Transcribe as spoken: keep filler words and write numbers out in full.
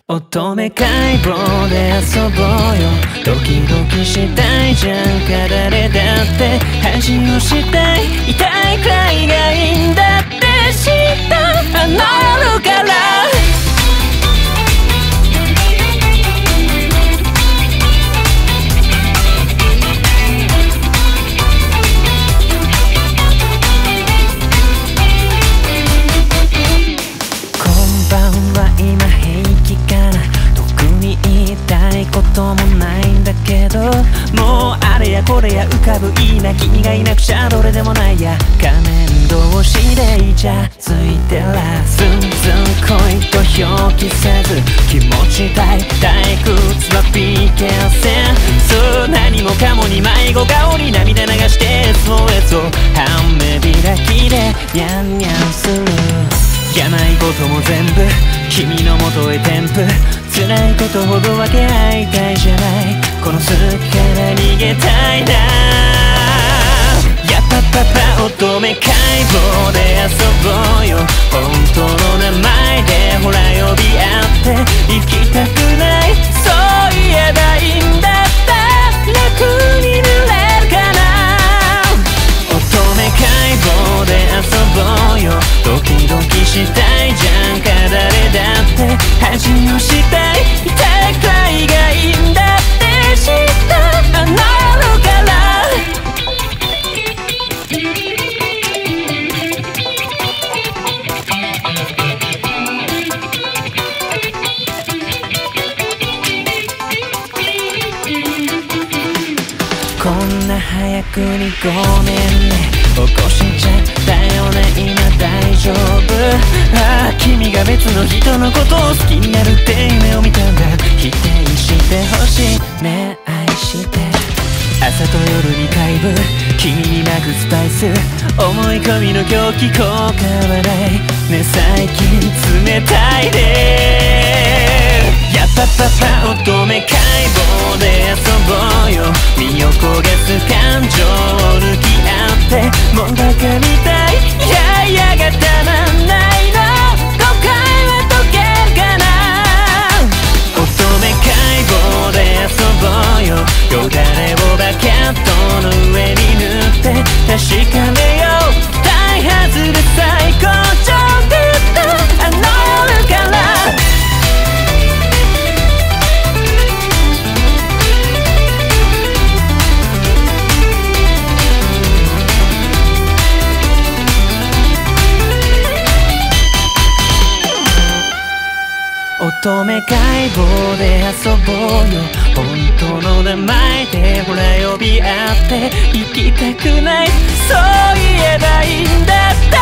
乙女解剖で遊ぼうよ。ドキドキしたいじゃんか誰だって恥をしたい痛いくらいがいいんだって知ったあの夜からこともないんだけどもうあれやこれや浮かぶいいな君がいなくちゃどれでもないや仮面同士でイチャついてらすんずん恋と表記せず気持ち大退屈は ピーケー 線そう何もかもに迷子顔に涙流して エスオーエス を半目開きでニャンニャンするやないことも全部君のもとへ添付辛いことほど分け合いたいじゃないこの巣から逃げたいなやっぱパパ乙女解剖で遊ぼうよ本当の名前でほら呼び合って行きたくないそう言えばいいんだって楽になれるかな乙女解剖で遊ぼうよドキドキしたいじゃんか誰だって恥をしたい痛いくらいがいいんだって知ったあの夜からこんな早くにごめんね起こしちゃったよね今大丈夫ああ君が別の人のことを好きになるって夢を見たんだ否定してほしいね愛して朝と夜に怪物君に泣くスパイス思い込みの狂気効果はないね最近冷たいねやっぱパパ乙女解剖で遊ぼうよ身を焦がす感情を抜き合ってもうバカみたいいやいやがたまんないの誤解は解けるかな乙女解剖で遊ぼうよよだれをバケットの上に塗って確かめよう大外れ最高潮グッドあの夜から乙女解剖で遊ぼうよ本当の名前でほら呼び合って行きたくないそう言えばいいんだって